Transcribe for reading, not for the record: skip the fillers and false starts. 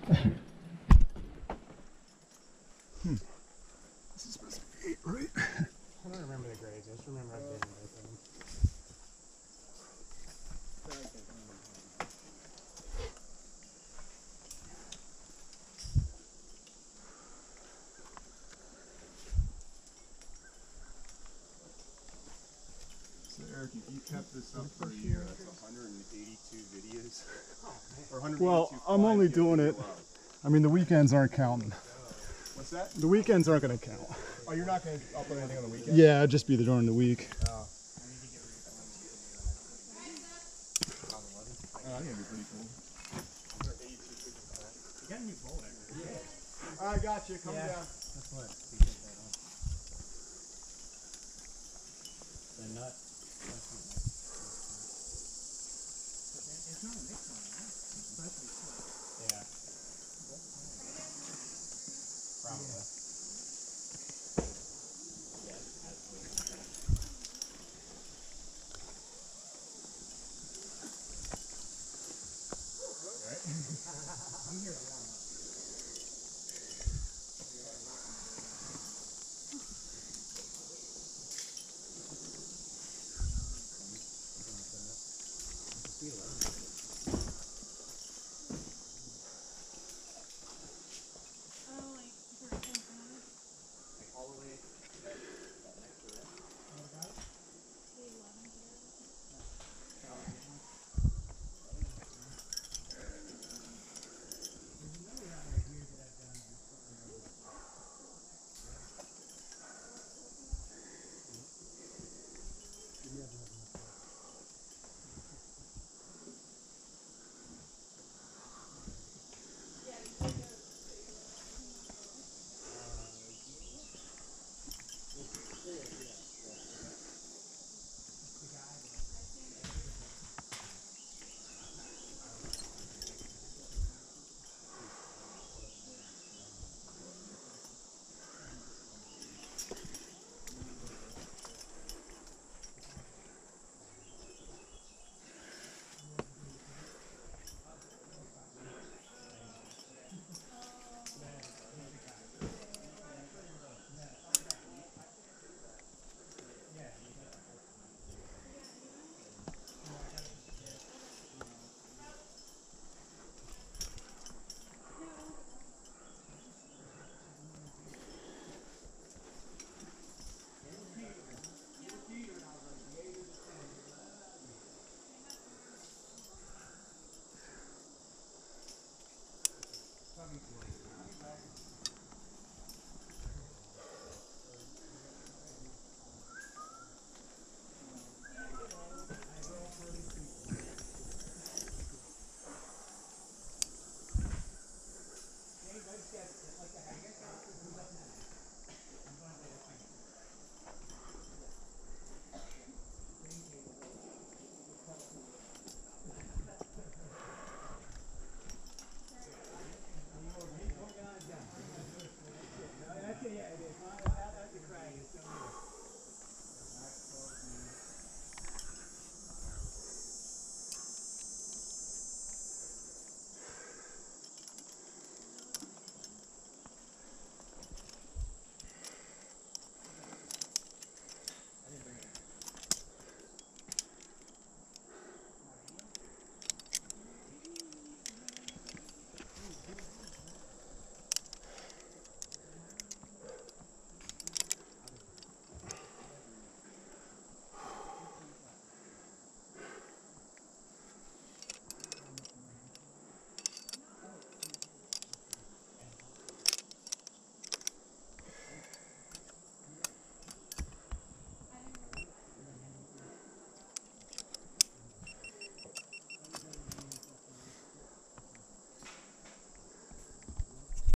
This is supposed to be 8, right? I don't remember the grades. I just remember I've been in both of them. So Eric, if you kept this up for a year, that's 182 videos. Or 182 Well, I'm only doing it. I mean, the weekends aren't counting. What's that? The weekends aren't going to count. Oh, you're not going to upload anything on the weekend? Yeah, it'd just be during the week. Oh. Oh, that's gonna be pretty cool. You got a new bowl there. I got you. Come down. That's what. The nut. It's not a mix one, right? Yeah. Probably. I'm here to warm up.